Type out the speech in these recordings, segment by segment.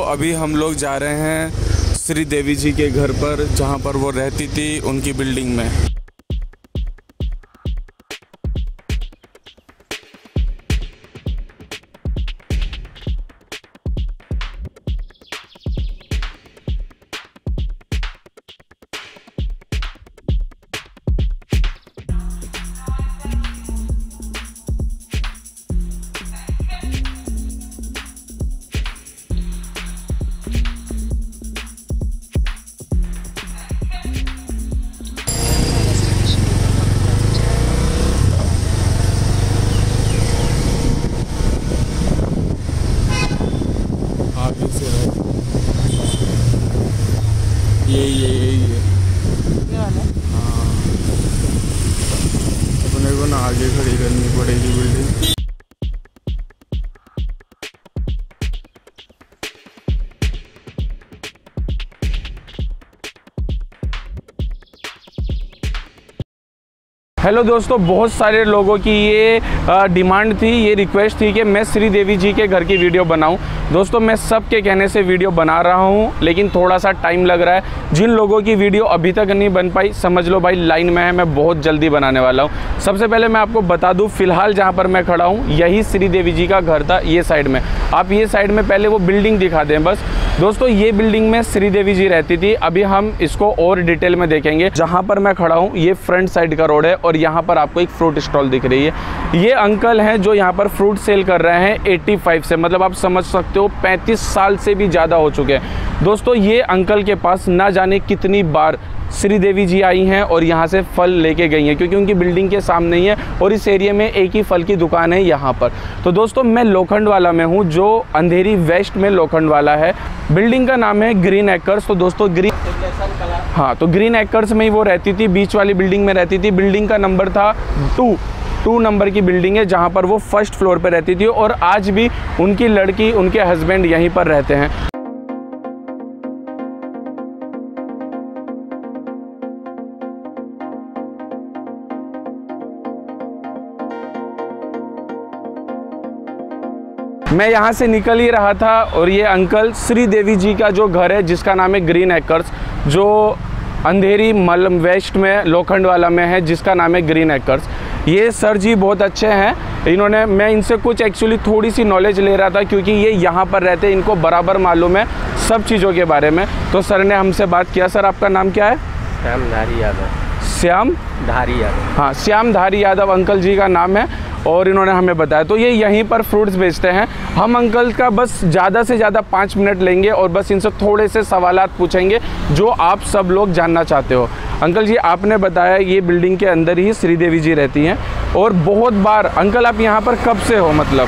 अभी हम लोग जा रहे हैं श्री देवी जी के घर पर, जहाँ पर वो रहती थी, उनकी बिल्डिंग में। ये हाँ, अपने को ना आगे खड़ी करनी पड़ेगी बिल्डिंग। हेलो दोस्तों, बहुत सारे लोगों की ये डिमांड थी, ये रिक्वेस्ट थी कि मैं श्री देवी जी के घर की वीडियो बनाऊं। दोस्तों, मैं सबके कहने से वीडियो बना रहा हूं, लेकिन थोड़ा सा टाइम लग रहा है। जिन लोगों की वीडियो अभी तक नहीं बन पाई, समझ लो भाई लाइन में है, मैं बहुत जल्दी बनाने वाला हूं। सबसे पहले मैं आपको बता दूं, फिलहाल जहां पर मैं खड़ा हूं यही श्री देवी जी का घर था। ये साइड में आप ये साइड में पहले वो बिल्डिंग दिखा दें बस। दोस्तों, ये बिल्डिंग में श्री देवी जी रहती थी। अभी हम इसको और डिटेल में देखेंगे। जहाँ पर मैं खड़ा हूँ ये फ्रंट साइड का रोड है और यहाँ पर आपको एक फ्रूट स्टॉल दिख रही है। ये अंकल हैं जो यहाँ पर फ्रूट सेल कर रहे हैं 85 से, मतलब आप समझ सकते हो 35 साल से भी ज़्यादा हो चुके हैं। दोस्तों, ये अंकल के पास ना जाने कितनी बार श्री देवी जी आई हैं और यहाँ से फल लेके गई हैं, क्योंकि उनकी बिल्डिंग के सामने ही है और इस एरिया में एक ही फल की दुकान है यहाँ पर। तो दोस्तों, मैं लोखंड वाला में हूँ, जो अंधेरी वेस्ट में लोखंड वाला है। बिल्डिंग का नाम है ग्रीन एकर्स। तो दोस्तों तो ग्रीन एकर्स में ही वो रहती थी, बीच वाली बिल्डिंग में रहती थी। बिल्डिंग का नंबर था 2 नंबर की बिल्डिंग है, जहाँ पर वो फर्स्ट फ्लोर पर रहती थी और आज भी उनकी लड़की, उनके हस्बैंड यहीं पर रहते हैं। मैं यहाँ से निकल ही रहा था और ये अंकल श्री देवी जी का जो घर है, जिसका नाम है ग्रीन एकर्स, जो अंधेरी मलम वेस्ट में लोखंड वाला में है, जिसका नाम है ग्रीन एकर्स। ये सर जी बहुत अच्छे हैं। मैं इनसे कुछ एक्चुअली थोड़ी सी नॉलेज ले रहा था, क्योंकि ये यहाँ पर रहते हैं, इनको बराबर मालूम है सब चीज़ों के बारे में। तो सर ने हमसे बात किया। सर, आपका नाम क्या है? श्यामधारी यादव। श्यामधारी यादव, हाँ, श्यामधारी यादव अंकल जी का नाम है और इन्होंने हमें बताया। तो ये यहीं पर फ्रूट्स बेचते हैं। हम अंकल का बस ज़्यादा से ज़्यादा 5 मिनट लेंगे और बस इनसे थोड़े से सवालात पूछेंगे जो आप सब लोग जानना चाहते हो। अंकल जी, आपने बताया ये बिल्डिंग के अंदर ही श्री देवी जी रहती हैं और बहुत बार। अंकल, आप यहाँ पर कब से हो? मतलब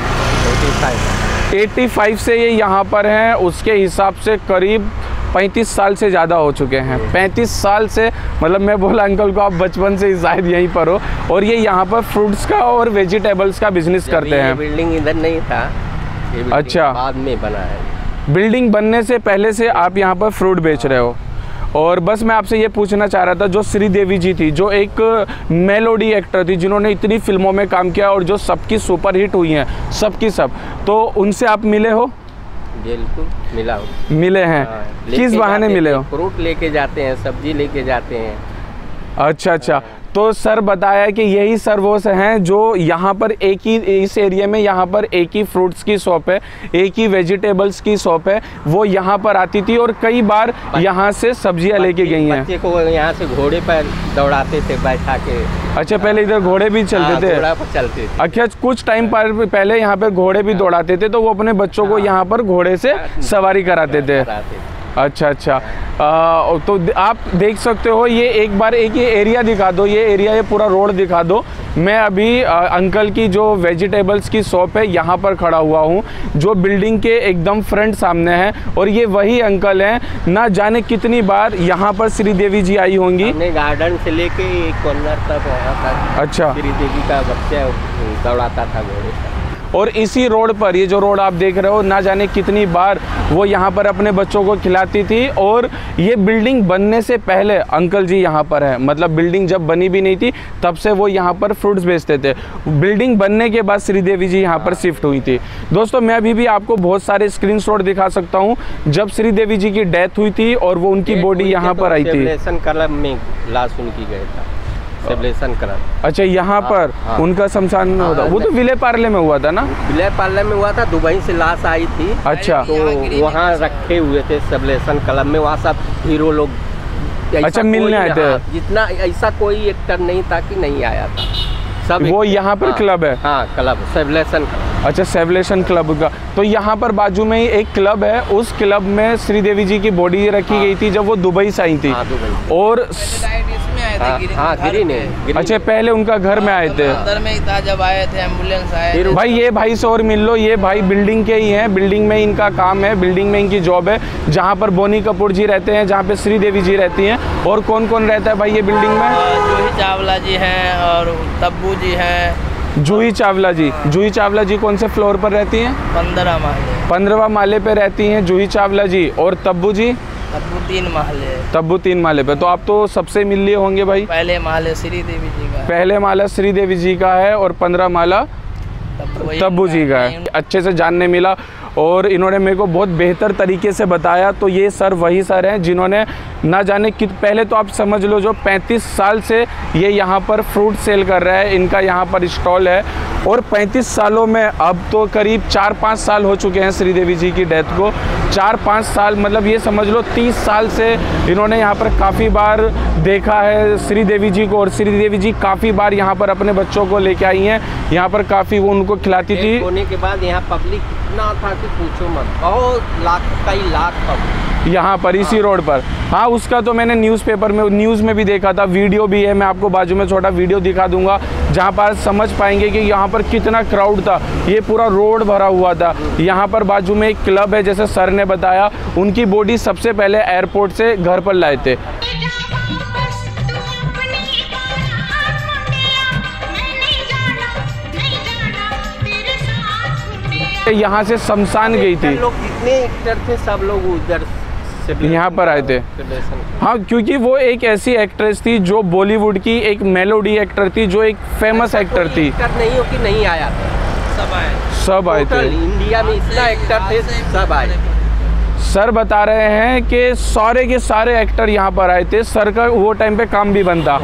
85 से ये यहाँ पर हैं। उसके हिसाब से करीब 35 साल से ज़्यादा हो चुके हैं। 35 साल से, मतलब मैं बोला अंकल को आप बचपन से शायद यहीं पर हो और ये यहाँ पर फ्रूट्स का और वेजिटेबल्स का बिजनेस करते हैं। बिल्डिंग इधर नहीं था, ये अच्छा, बाद में बना है। बिल्डिंग बनने से पहले से आप यहाँ पर फ्रूट बेच रहे हो। और बस मैं आपसे ये पूछना चाह रहा था, जो श्री देवी जी थी, जो एक मेलोडी एक्टर थी, जिन्होंने इतनी फिल्मों में काम किया और जो सबकी सुपर हिट हुई हैं, सबकी सब, तो उनसे आप मिले हो? बिल्कुल मिला हो। मिले हैं? किस बहाने मिले हो? फ्रूट लेके जाते हैं, सब्जी लेके जाते हैं। अच्छा। तो सर बताया कि यही सर वो हैं जो यहाँ पर एक ही, इस एरिया में यहाँ पर एक ही फ्रूट्स की शॉप है, एक ही वेजिटेबल्स की शॉप है। वो यहाँ पर आती थी और कई बार यहाँ से सब्जियाँ लेके गई हैं। बच्चे को यहाँ से घोड़े पर दौड़ाते थे बैठा के। अच्छा, पहले इधर घोड़े भी चलते थे? घोड़ा पर चलते थे। अच्छा, कुछ टाइम पर पहले यहाँ पे घोड़े भी दौड़ाते थे, तो वो अपने बच्चों को यहाँ पर घोड़े से सवारी कराते थे। अच्छा। तो आप देख सकते हो, ये एक बार एक ये एरिया दिखा दो, ये पूरा रोड दिखा दो। मैं अभी अंकल की जो वेजिटेबल्स की शॉप है यहाँ पर खड़ा हुआ हूँ, जो बिल्डिंग के एकदम फ्रंट सामने है। और ये वही अंकल हैं, ना जाने कितनी बार यहाँ पर श्री देवी जी आई होंगी। गार्डन से लेके कॉर्नर तक वहाँ तक। अच्छा, श्री देवी का बच्चा दौड़ाता था घोड़े पर। और इसी रोड पर, ये जो रोड आप देख रहे हो, ना जाने कितनी बार वो यहाँ पर अपने बच्चों को खिलाती थी। और ये बिल्डिंग बनने से पहले अंकल जी यहाँ पर है, मतलब बिल्डिंग जब बनी भी नहीं थी तब से वो यहाँ पर फ्रूट्स बेचते थे। बिल्डिंग बनने के बाद श्रीदेवी जी यहाँ पर शिफ्ट हुई थी। दोस्तों मैं अभी भी आपको बहुत सारे स्क्रीनशॉट दिखा सकता हूँ जब श्रीदेवी जी की डेथ हुई थी और वो उनकी बॉडी यहाँ पर आई थी। क्लब में लाश उनकी गया था, सेबलेशन क्लब। अच्छा, यहाँ पर हाँ। उनका शमशान में होता, वो तो विले पार्ले में हुआ था ना? विले पार्ले में हुआ था, दुबई से लाश आई थी। अच्छा, तो वहाँ रखे हुए थे सेबलेशन क्लब में, वहाँ सब हीरो लोग अच्छा मिलने आए थे। जितना ऐसा कोई एक्टर नहीं था कि नहीं आया था, सब वो यहाँ पर क्लब है। हाँ क्लब, सेबलेशन। अच्छा, सेबलेशन क्लब का। तो यहाँ पर बाजू में ही एक क्लब है, उस क्लब में श्रीदेवी जी की बॉडी रखी गई थी जब वो दुबई से आई थी। और अच्छा, पहले उनका घर में आए थे, अंदर में ही था जब आए थे, एम्बुलेंस आए। भाई ये भाई से और मिल लो, ये भाई बिल्डिंग के ही हैं, बिल्डिंग में इनका काम है, बिल्डिंग में इनकी जॉब है, जहाँ पर बोनी कपूर जी रहते हैं, जहाँ पे श्रीदेवी जी रहती हैं। और कौन कौन रहता है भाई ये बिल्डिंग में? जूही चावला जी हैं और तब्बू जी हैं। जूही चावला जी, जूही चावला जी कौन से फ्लोर पर रहती हैं? 15 माले। 15वां माले पे रहती हैं जूही चावला जी। और तब्बू जी? तब्बू 3 माले। तब्बू 3 माले पे। तो आप तो सबसे मिल लिए होंगे भाई। पहले माले श्रीदेवी जी का, पहले माला श्रीदेवी जी का है और 15 माला तब्बू जी का है। अच्छे से जानने मिला और इन्होंने मेरे को बहुत बेहतर तरीके से बताया। तो ये सर वही सर हैं जिन्होंने ना जाने कि पहले तो आप समझ लो जो 35 साल से ये यहाँ पर फ्रूट सेल कर रहा है, इनका यहाँ पर स्टॉल है। और 35 सालों में अब तो करीब 4-5 साल हो चुके हैं श्रीदेवी जी की डेथ को। 4-5 साल मतलब ये समझ लो 30 साल से इन्होंने यहाँ पर काफ़ी बार देखा है श्रीदेवी जी को। और श्रीदेवी जी काफ़ी बार यहाँ पर अपने बच्चों को लेके आई हैं, यहाँ पर काफ़ी वो उनको खिलाती थी। होने के बाद यहाँ पब्लिक इतना था कि पूछो मत, बहुत कई लाख पब्लिक यहाँ पर इसी रोड पर। हाँ, उसका तो मैंने न्यूज़पेपर में, न्यूज़ में भी देखा था, वीडियो भी है, मैं आपको बाजू में छोटा वीडियो दिखा दूंगा जहाँ पर समझ पाएंगे कि यहाँ पर कितना क्राउड था। ये पूरा रोड भरा हुआ था। यहाँ पर बाजू में एक क्लब है, जैसे सर ने बताया, उनकी बॉडी सबसे पहले एयरपोर्ट से घर पर लाए थे। यहाँ से शमशान गई थी। लोग जितने एक्टर थे सब लोग उधर यहाँ पर आए थे। हाँ, क्योंकि वो एक ऐसी एक्ट्रेस थी जो बॉलीवुड की एक मेलोडी एक्टर थी, जो एक फेमस एक्टर थी। एक्टर नहीं हो कि नहीं आया था, सब आए थे। इंडिया में इतना एक्टर थे, सब आए। सर बता रहे हैं कि सारे के सारे एक्टर यहाँ पर आए थे। सर का वो टाइम पे काम भी बनता।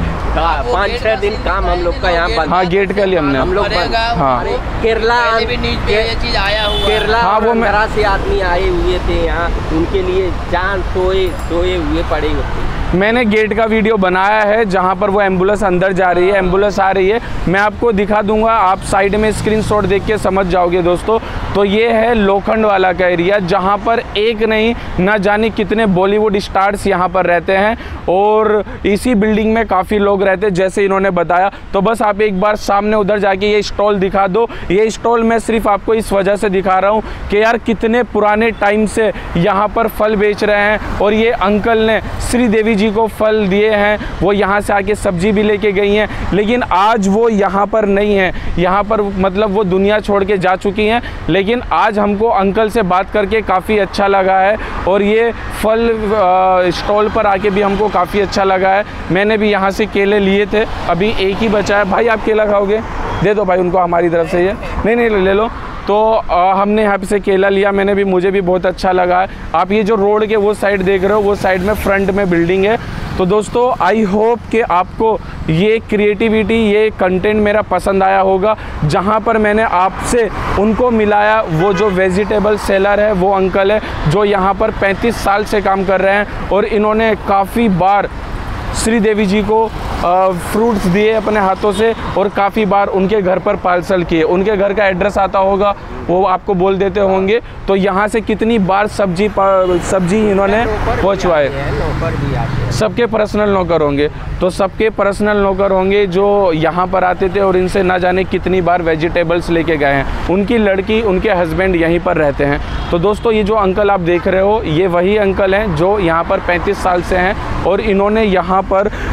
5-6 दिन काम हम लोग का यहाँ बंद। हाँ, गेट के लिए हमने हम लोग हाँ केरला, ये चीज आया हुआ केरला हाँ, वो तरह से आदमी आए हुए थे यहाँ, उनके लिए जान सोए हुए पड़े होते। मैंने गेट का वीडियो बनाया है जहाँ पर वो एम्बुलेंस अंदर जा रही है, एम्बुलेंस आ रही है, मैं आपको दिखा दूंगा, आप साइड में स्क्रीनशॉट देख के समझ जाओगे दोस्तों। तो ये है लोखंड वाला का एरिया जहाँ पर एक नहीं ना जाने कितने बॉलीवुड स्टार्स यहाँ पर रहते हैं। और इसी बिल्डिंग में काफ़ी लोग रहते हैं जैसे इन्होंने बताया। तो बस आप एक बार सामने उधर जाके ये स्टॉल दिखा दो। ये स्टॉल मैं सिर्फ आपको इस वजह से दिखा रहा हूँ कि यार कितने पुराने टाइम से यहाँ पर फल बेच रहे हैं। और ये अंकल ने श्रीदेवी जी को फल दिए हैं, वो यहाँ से आके सब्जी भी लेके गई हैं, लेकिन आज वो यहाँ पर नहीं है। यहाँ पर मतलब वो दुनिया छोड़ के जा चुकी हैं। लेकिन आज हमको अंकल से बात करके काफ़ी अच्छा लगा है और ये फल स्टॉल पर आके भी हमको काफ़ी अच्छा लगा है। मैंने भी यहाँ से केले लिए थे, अभी एक ही बचा है। भाई आप केला खाओगे? दे दो भाई उनको हमारी तरफ से। ये नहीं ले लो। तो हमने यहाँ से केला लिया, मुझे भी बहुत अच्छा लगा है। आप ये जो रोड के वो साइड देख रहे हो, वो साइड में फ्रंट में बिल्डिंग है। तो दोस्तों आई होप कि आपको ये क्रिएटिविटी, ये कंटेंट मेरा पसंद आया होगा, जहाँ पर मैंने आपसे उनको मिलाया। वो जो वेजिटेबल सेलर है वो अंकल है जो यहाँ पर 35 साल से काम कर रहे हैं और इन्होंने काफ़ी बार श्रीदेवी जी को फ्रूट्स दिए अपने हाथों से और काफ़ी बार उनके घर पर पार्सल किए। उनके घर का एड्रेस आता होगा, वो आपको बोल देते होंगे। तो यहाँ से कितनी बार सब्जी इन्होंने पहुँचवाए। सबके पर्सनल नौकर होंगे, तो सबके पर्सनल नौकर होंगे जो यहाँ पर आते थे और इनसे ना जाने कितनी बार वेजिटेबल्स लेके गए हैं। उनकी लड़की, उनके हस्बैंड यहीं पर रहते हैं। तो दोस्तों ये जो अंकल आप देख रहे हो, ये वही अंकल हैं जो यहाँ पर 35 साल से हैं और इन्होंने यहाँ पर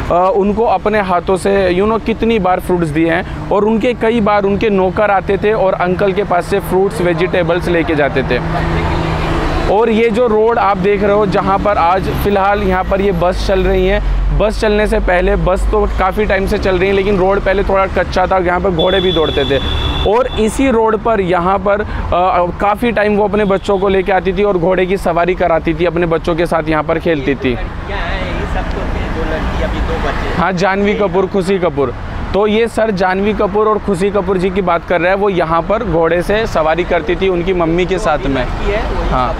उनको अपने हाथों से कितनी बार फ्रूट्स दिए हैं, और उनके कई बार उनके नौकर आते थे और अंकल के पास से फ्रूट्स वेजिटेबल्स लेके जाते थे। और ये जो रोड आप देख रहे हो जहाँ पर आज फ़िलहाल यहाँ पर ये बस चल रही है, बस चलने से पहले, बस तो काफ़ी टाइम से चल रही है लेकिन रोड पहले थोड़ा कच्चा था, यहाँ पर घोड़े भी दौड़ते थे। और इसी रोड पर यहाँ पर काफ़ी टाइम वो अपने बच्चों को लेके आती थी और घोड़े की सवारी कराती थी, अपने बच्चों के साथ यहाँ पर खेलती थी। क्या है ये सब तो थे, 2 लड़की अभी 2 बच्चे। हाँ, जानवी कपूर, खुशी कपूर। तो ये सर जानवी कपूर और खुशी कपूर जी की बात कर रहा है, वो यहाँ पर घोड़े से सवारी करती थी उनकी मम्मी के साथ में। हाँ,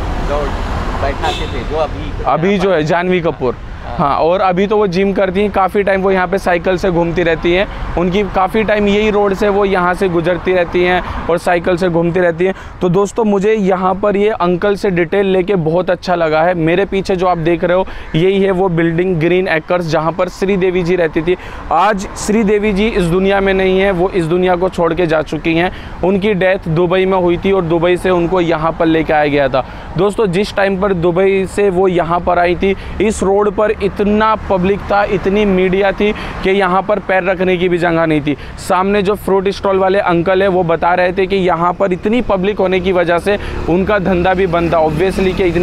बैठाते थे जो अभी जो है जानवी कपूर। हाँ, और अभी तो वो जिम करती हैं, काफ़ी टाइम वो यहाँ पे साइकिल से घूमती रहती हैं, उनकी काफ़ी टाइम यही रोड से वो यहाँ से गुजरती रहती हैं और साइकिल से घूमती रहती हैं। तो दोस्तों मुझे यहाँ पर ये अंकल से डिटेल लेके बहुत अच्छा लगा है। मेरे पीछे जो आप देख रहे हो यही है वो बिल्डिंग ग्रीन एक्कर्स जहाँ पर श्रीदेवी जी रहती थी। आज श्रीदेवी जी इस दुनिया में नहीं है, वो इस दुनिया को छोड़ के जा चुकी हैं। उनकी डेथ दुबई में हुई थी और दुबई से उनको यहाँ पर लेके आया गया था। दोस्तों जिस टाइम पर दुबई से वो यहाँ पर आई थी, इस रोड पर इतना पब्लिक था, इतनी मीडिया थी कि यहाँ पर पैर रखने की भी जगह नहीं थी। सामने जो फ्रूट स्टॉल वाले अंकल है वो बता रहे थे कि यहाँ पर इतनी पब्लिक होने की वजह से उनका धंधा भी बंद था। ऑब्वियसली कि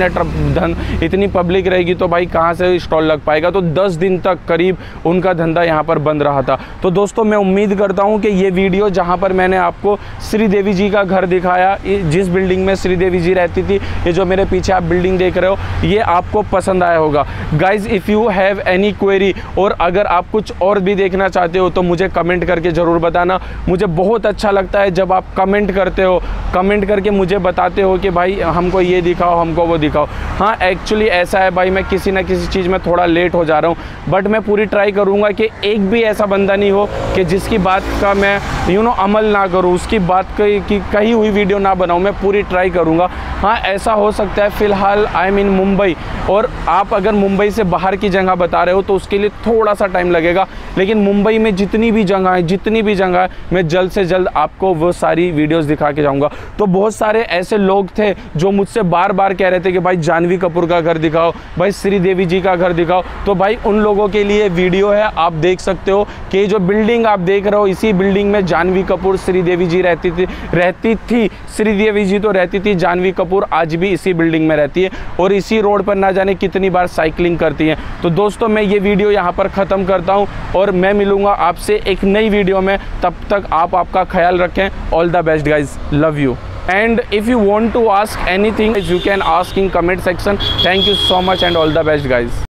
इतनी पब्लिक रहेगी तो भाई कहाँ से स्टॉल लग पाएगा। तो 10 दिन तक करीब उनका धंधा यहाँ पर बंद रहा था। तो दोस्तों मैं उम्मीद करता हूँ कि ये वीडियो जहाँ पर मैंने आपको श्रीदेवी जी का घर दिखाया, जिस बिल्डिंग में श्रीदेवी जी रहती थी, ये जो मेरे पीछे आप बिल्डिंग देख रहे हो, ये आपको पसंद आया होगा। Guys if you have any query, और अगर आप कुछ और भी देखना चाहते हो तो मुझे कमेंट करके ज़रूर बताना। मुझे बहुत अच्छा लगता है जब आप कमेंट करते हो, कमेंट करके मुझे बताते हो कि भाई हमको ये दिखाओ, हमको वो दिखाओ। हाँ एक्चुअली ऐसा है भाई, मैं किसी ना किसी चीज़ में थोड़ा लेट हो जा रहा हूँ, बट मैं पूरी ट्राई करूँगा कि एक भी ऐसा बंदा नहीं हो कि जिसकी बात का मैं अमल ना करूँ, उसकी बात की कही हुई वीडियो ना बनाऊँ। मैं पूरी ट्राई करूँगा। हाँ ऐसा हो सकता है फ़िलहाल आई एम इन मुंबई, और आप अगर मुंबई से बाहर की जगह बता रहे हो तो उसके लिए थोड़ा सा टाइम लगेगा, लेकिन मुंबई में जितनी भी जगह है मैं जल्द से जल्द आपको वो सारी वीडियोस दिखा के जाऊंगा। तो बहुत सारे ऐसे लोग थे जो मुझसे बार बार कह रहे थे कि भाई जानवी कपूर का घर दिखाओ, भाई श्रीदेवी जी का घर दिखाओ। तो भाई उन लोगों के लिए वीडियो है, आप देख सकते हो कि जो बिल्डिंग आप देख रहे हो, इसी बिल्डिंग में जानवी कपूर श्रीदेवी जी रहती थी। श्रीदेवी जी तो रहती थी, जानवी कपूर आज भी इसी बिल्डिंग में रहती है और इसी रोड पर ना जाने कितनी बार साइकिलिंग करती हैं। तो दोस्तों मैं ये वीडियो यहाँ पर ख़त्म करता हूँ और मैं मिलूँगा आपसे एक नई वीडियो में। तब तक आप आपका ख्याल रखें। All the best guys, love you. And if you want to ask anything, you can ask in comment section. Thank you so much and all the best guys.